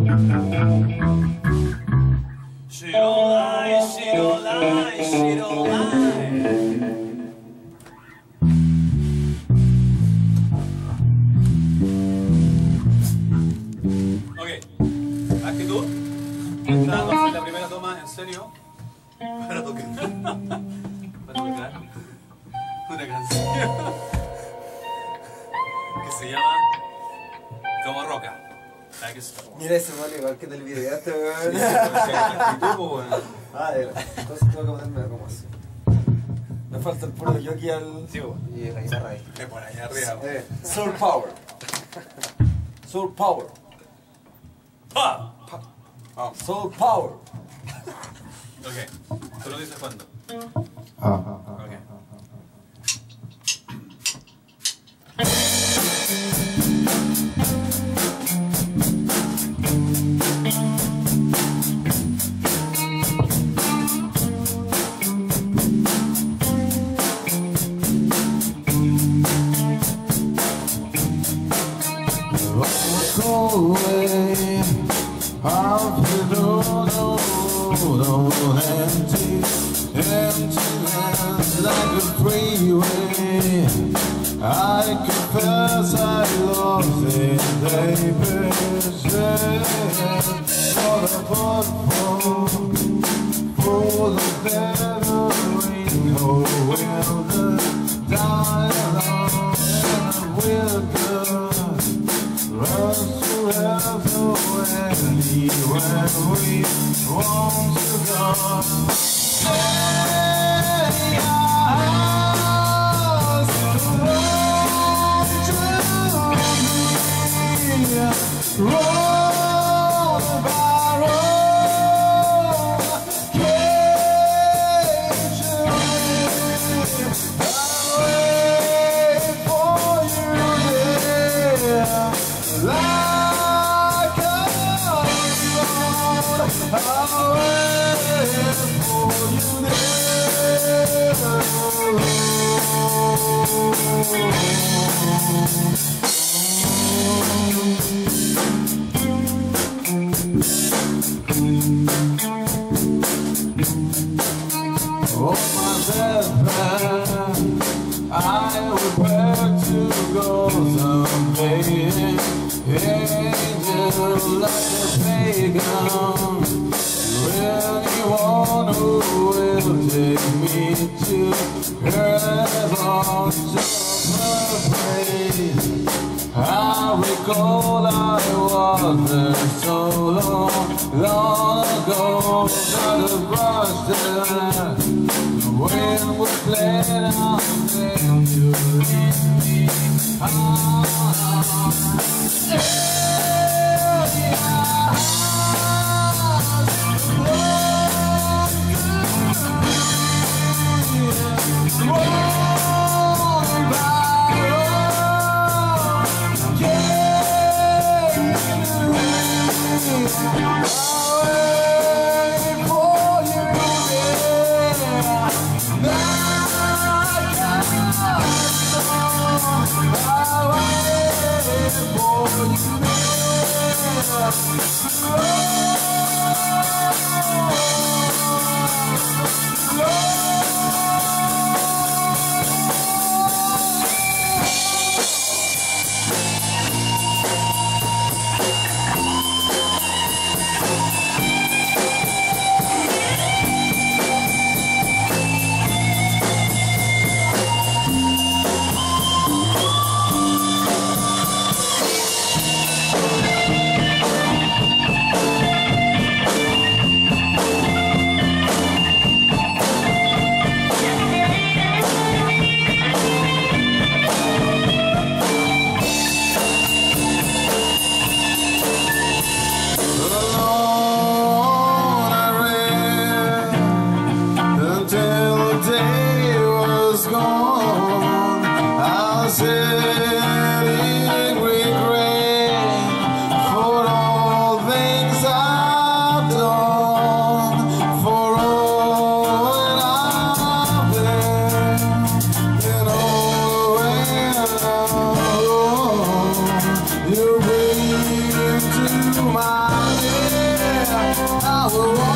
She don't lie, she don't lie, she don't lie. Ok, actitud. Entrando en la primera toma, en serio, para tocar. Para tocar una canción que se llama Como Roca. Mira ese mal igual que del video, este weón. Ah, de verdad. Entonces tengo que ponerme como así. Me falta el puro jockey al. Sí, vos. Y la guitarra ahí. Me pone ahí arriba. Soul Power. Soul Power. ¡Pa! Soul Power. Ok, tú lo dices cuándo. Ok. I confess I lost it, baby. For the football, for the veteran, oh, will the dialogue and will good rush to heaven when we want to go. Roll by roll, can't you wait for you there, like a road. I'll wait for you Oh my best I would beg to go someday. Angel like a pagan, anyone who will take me to heaven, just praise. I recall I was there so long ago, that the brush there, the wind was playing out there, you leave me I will walk